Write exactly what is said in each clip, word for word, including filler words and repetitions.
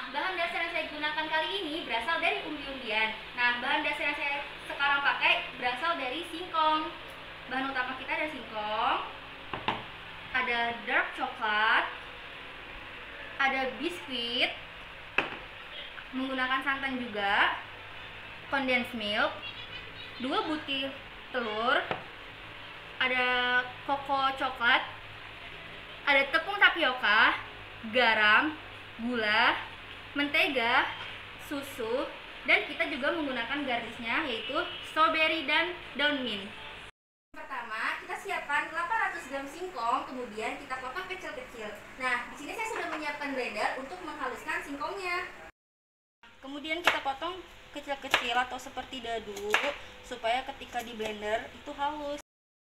bahan dasar yang saya gunakan kali ini berasal dari umbi-umbian. Nah, bahan dasar yang saya sekarang pakai berasal dari singkong. Bahan utama kita ada singkong, ada dark coklat, ada biskuit, menggunakan santan juga, condensed milk, dua butir telur, ada koko coklat, ada tepung tapioka, garam, gula, mentega, susu, dan kita juga menggunakan garnisnya yaitu strawberry dan daun mint. Pertama, kita siapkan delapan ratus gram singkong, kemudian kita potong kecil-kecil. Nah, di sini saya sudah menyiapkan blender untuk menghaluskan singkongnya. Kemudian kita potong kecil-kecil atau seperti dadu supaya ketika di blender itu halus.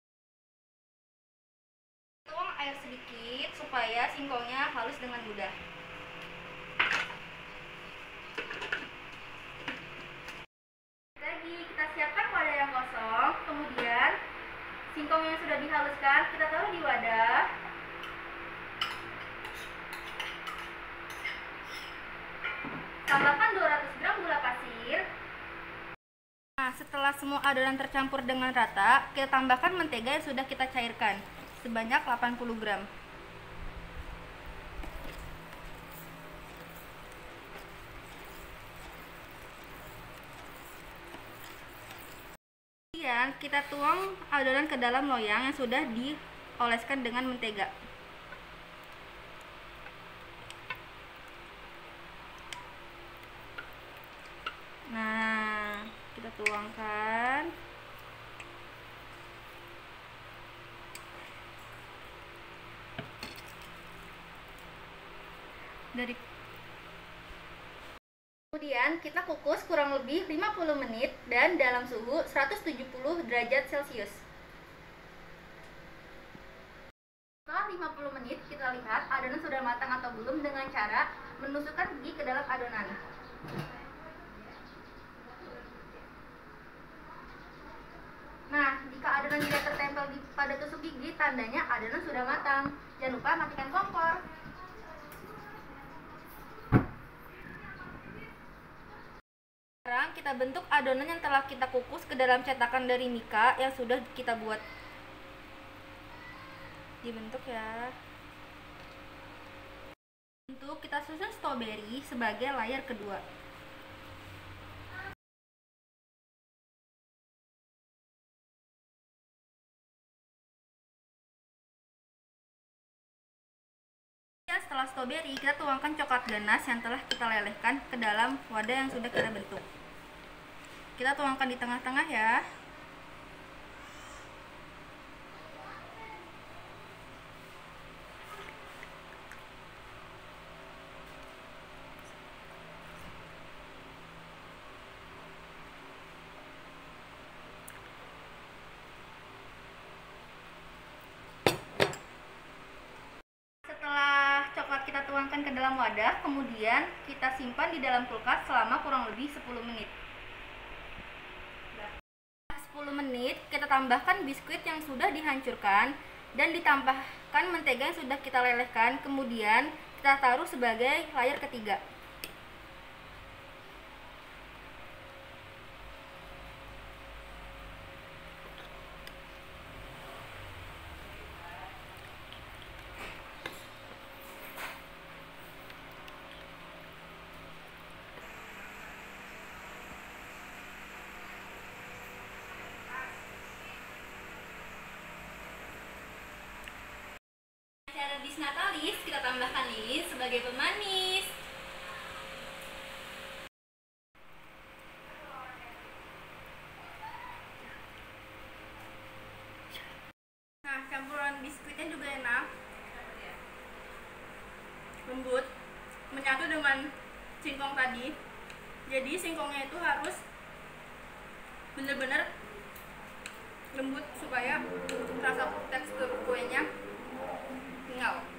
Tuang air sedikit supaya singkongnya halus dengan mudah. Lagi kita siapkan wadah yang kosong, kemudian singkong yang sudah dihaluskan kita taruh di wadah. Tambahkan dua ratus gram gula pasir. Nah, setelah semua adonan tercampur dengan rata, kita tambahkan mentega yang sudah kita cairkan sebanyak delapan puluh gram. Kemudian kita tuang adonan ke dalam loyang yang sudah dioleskan dengan mentega. Nah, kita tuangkan. Dari Kemudian kita kukus kurang lebih lima puluh menit dan dalam suhu seratus tujuh puluh derajat Celcius. Setelah lima puluh menit kita lihat adonan sudah matang atau belum dengan cara menusukkan gigi ke dalam adonan. Nah, jika adonan tidak tertempel di, pada tusuk gigi, tandanya adonan sudah matang. Jangan lupa matikan kompor. Sekarang kita bentuk adonan yang telah kita kukus ke dalam cetakan dari Mika yang sudah kita buat. Dibentuk ya. Untuk kita susun strawberry sebagai layer kedua. Setelah strawberry, kita tuangkan coklat ganas yang telah kita lelehkan ke dalam wadah yang sudah kita bentuk. Kita tuangkan di tengah-tengah ya. Kita tuangkan ke dalam wadah, kemudian kita simpan di dalam kulkas selama kurang lebih sepuluh menit. sepuluh menit kita tambahkan biskuit yang sudah dihancurkan dan ditambahkan mentega yang sudah kita lelehkan, kemudian kita taruh sebagai layer ketiga. Cara bisnatalis kita tambahkan lilin sebagai pemanis. Nah, campuran biskuitnya juga enak, lembut, menyatu dengan singkong tadi. Jadi singkongnya itu harus benar-benar lembut supaya rasa tekstur kuenya tinggal.